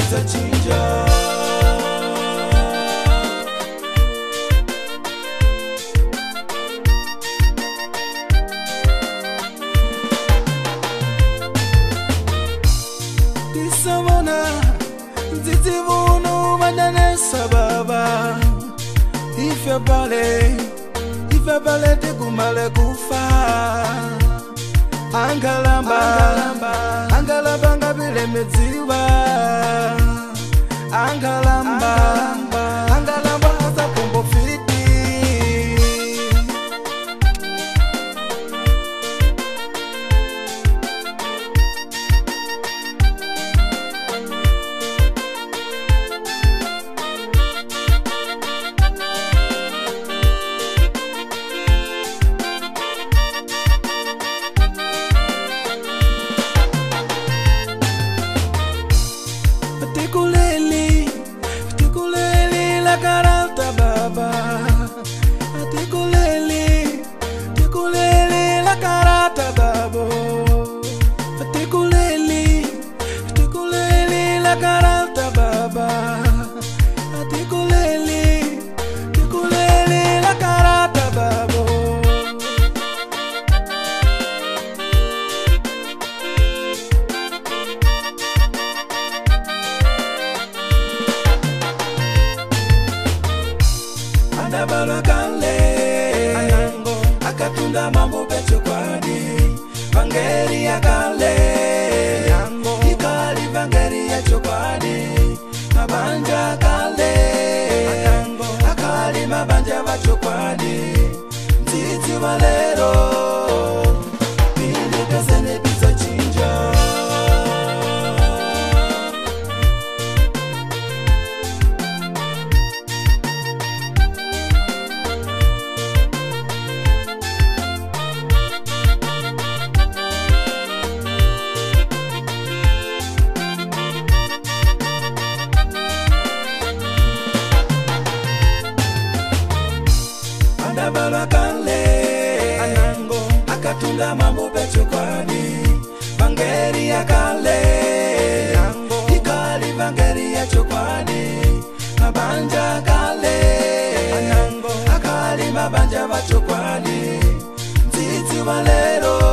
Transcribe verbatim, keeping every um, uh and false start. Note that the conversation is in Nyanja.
bizachinja. Tisavona nzitivuno madanesa baba. Ifya bale, ifya bale tikumale kufa. Angalamba, angalamba, angalamba ngabile medziwa. Angalamba, angalamba, angalamba hasa pombo fiti. Atikuleli, atikuleli la karata baba. Atikuleli, atikuleli la karata babo. Atikuleli, atikuleli la karata baba. Atikuleli, atikuleli la karata babo. Andabala kale Anango akatunda mambo becho kwadi Vangeri ya kale Anango ikali vangeri ya chokwadi Mabanja kale Anango akali mabanja wa chokwadi Mtiti walero Pili pesene pisa chinja. Andabala kale Anango akatunda mambo becho kwadi Vangeri ya kale Anango ikali vangeri ya chokwadi Mabanja kale Anango akali mabanja wa chokwadi Mtiti walero